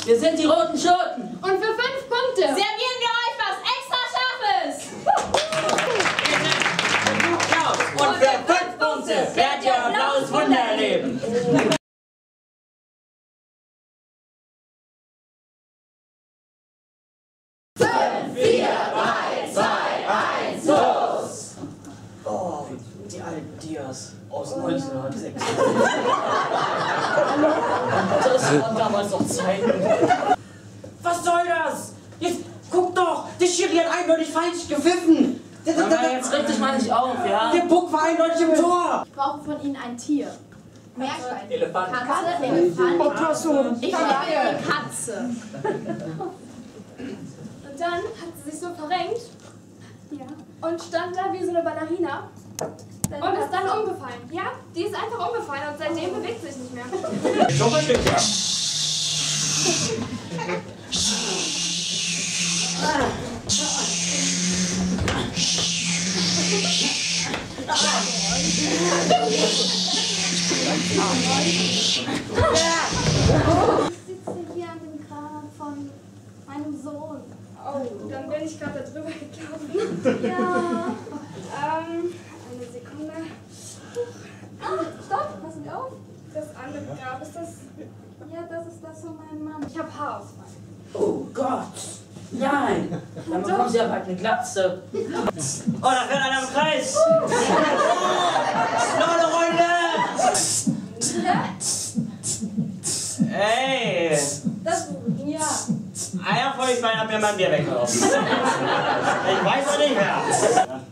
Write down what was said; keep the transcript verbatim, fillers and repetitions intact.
Wir sind die roten Schoten. Und für fünf Punkte servieren wir euch was extra Scharfes. Und für fünf Punkte werdet ihr ein blaues Wunder erleben. fünf, vier, drei, zwei, eins, los! Oh, die alten Dias aus neunzehnhundertsechs. Das waren damals noch Zeiten. Was soll das? Jetzt guck doch, der Schiri hat eindeutig falsch gepfiffen. Aber jetzt regt dich mal nicht auf, ja? Der Puck war eindeutig im Tor. Ich brauche von Ihnen ein Tier. Meerschwein. Elefant. Katze, Elefant. Ottosum. Ich nehme die Katze. Und dann hat sie sich so verrenkt. Ja. Und stand da wie so eine Ballerina. Und ist dann umgefallen. Ja, die ist einfach umgefallen und seitdem bewegt sie sich nicht mehr. Schon mal Stück, ja. Ich sitze hier an dem Grab von meinem Sohn. Oh, dann bin ich gerade da drüber gelaufen. Ja. Ähm, eine Sekunde. Ah, stopp, passen wir auf. Das andere Grab, ist das... Ja, das ist das von meinem Mann. Ich habe Haarausfall. Oh Gott. Nein. Dann bekommen Sie aber halt eine Glatze. Oh, da fährt einer im Kreis. Noch eine Runde. Ey. Das, ja. Einer von euch beiden hat mir mein Bier weggeworfen. Ich weiß auch nicht mehr.